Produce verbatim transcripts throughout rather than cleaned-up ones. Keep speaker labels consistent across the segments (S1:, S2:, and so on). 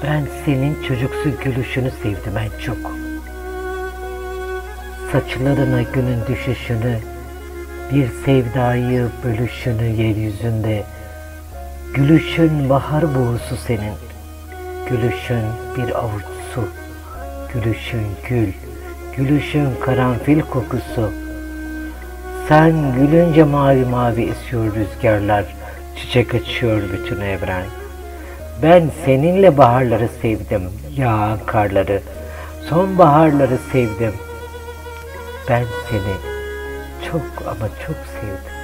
S1: Ben senin çocuksu gülüşünü sevdim en çok. Saçlarına günün düşüşünü, bir sevdayı bölüşünü yeryüzünde. Gülüşün bahar buğusu senin, gülüşün bir avuç su. Gülüşün gül, gülüşün karanfil kokusu. Sen gülünce mavi mavi esiyor rüzgarlar, çiçek açıyor bütün evren. Ben seninle baharları sevdim, yağan karları, sonbaharları sevdim. Ben seni çok ama çok sevdim.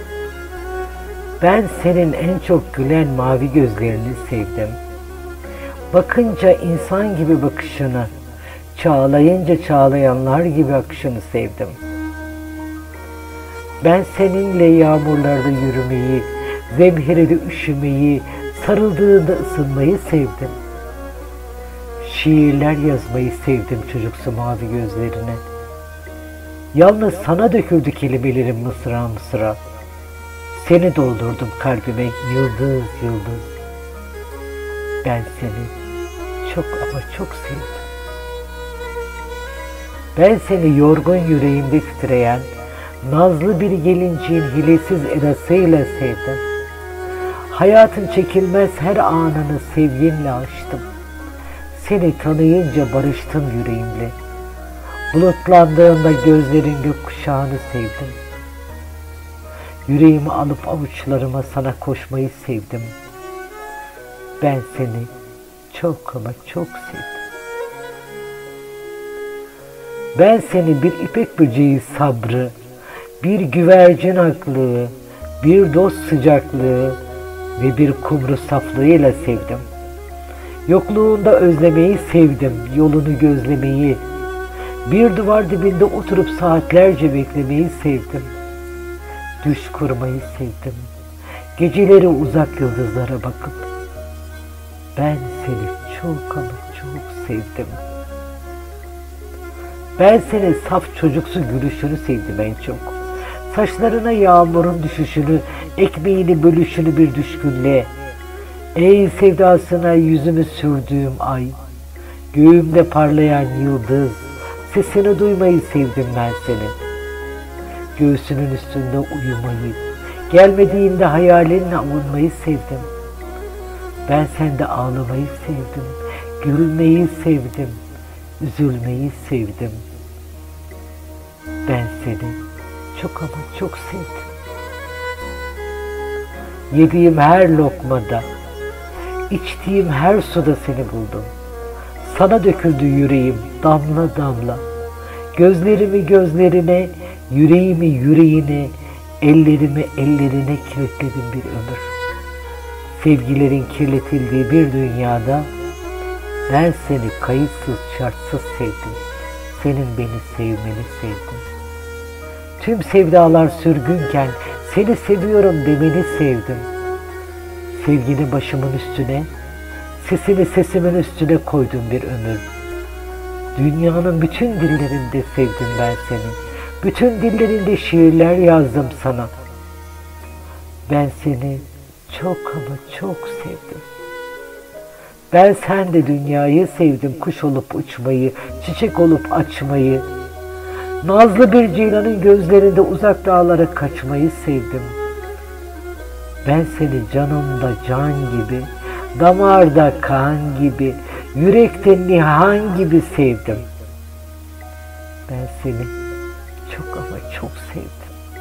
S1: Ben senin en çok gülen mavi gözlerini sevdim. Bakınca insan gibi bakışını, çağlayınca çağlayanlar gibi akışını sevdim. Ben seninle yağmurlarda yürümeyi, zemherede üşümeyi, sarıldığında ısınmayı sevdim. Şiirler yazmayı sevdim çocuksu mavi gözlerine. Yalnız sana döküldü kelimelerim mısra mısra. Seni doldurdum kalbime yıldız yıldız. Ben seni çok ama çok sevdim. Ben seni yorgun yüreğimde titreyen, nazlı bir gelinciğin hilesiz edasıyla sevdim. Hayatın çekilmez her anını sevginle açtım. Seni tanıyınca barıştım yüreğimle. Bulutlandığında gözlerin gökkuşağını sevdim. Yüreğimi alıp avuçlarıma sana koşmayı sevdim. Ben seni çok ama çok sevdim. Ben seni bir ipek böceği sabrı, bir güvercin aklı, bir dost sıcaklığı ve bir kumru saflığıyla sevdim. Yokluğunda özlemeyi sevdim, yolunu gözlemeyi, bir duvar dibinde oturup saatlerce beklemeyi sevdim. Düş kurmayı sevdim, geceleri uzak yıldızlara bakıp. Ben seni çok ama çok sevdim. Ben senin saf çocuksu gülüşünü sevdim en çok. Saçlarına yağmurun düşüşünü, ekmeğini bölüşünü bir düşkünle. Ey sevdasına yüzümü sürdüğüm ay, göğümde parlayan yıldız, sesini duymayı sevdim ben seni. Göğsünün üstünde uyumayı, gelmediğinde hayalinle avunmayı sevdim. Ben sende ağlamayı sevdim, gülmeyi sevdim, üzülmeyi sevdim. Ben seni çok ama çok sevdim. Yediğim her lokmada, içtiğim her suda seni buldum. Sana döküldü yüreğim damla damla. Gözlerimi gözlerine, yüreğimi yüreğine, ellerimi ellerine kilitledim bir ömür. Sevgilerin kirletildiği bir dünyada ben seni kayıtsız şartsız sevdim. Senin beni sevmeni sevdim. Tüm sevdalar sürgünken seni seviyorum demeni sevdim. Sevgini başımın üstüne, sesini sesimin üstüne koydum bir ömür. Dünyanın bütün dillerinde sevdim ben seni. Bütün dillerinde şiirler yazdım sana. Ben seni çok ama çok sevdim. Ben sen de dünyayı sevdim, kuş olup uçmayı, çiçek olup açmayı. Nazlı bir ceylanın gözlerinde uzak dağlara kaçmayı sevdim. Ben seni canımda can gibi, damarda kan gibi, yürekte nihan gibi sevdim. Ben seni çok ama çok sevdim.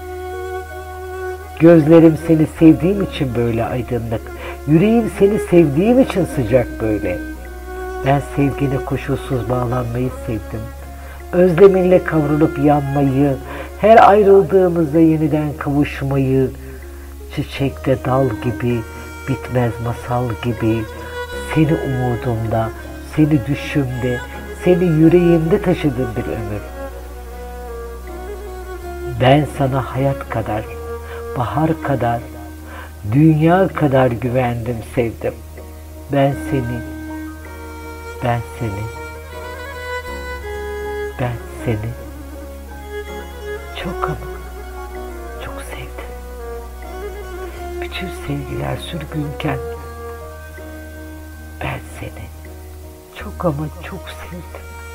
S1: Gözlerim seni sevdiğim için böyle aydınlık, yüreğim seni sevdiğim için sıcak böyle. Ben sevgine koşulsuz bağlanmayı sevdim. Özleminle kavrulup yanmayı, her ayrıldığımızda yeniden kavuşmayı, çiçekte dal gibi, bitmez masal gibi, seni umudumda, seni düşümde, seni yüreğimde taşıdığım bir ömür. Ben sana hayat kadar, bahar kadar, dünya kadar güvendim, sevdim. Ben seni, ben seni, ben seni çok ama çok sevdim. Bütün sevgiler sürgünken ben seni çok ama çok sevdim.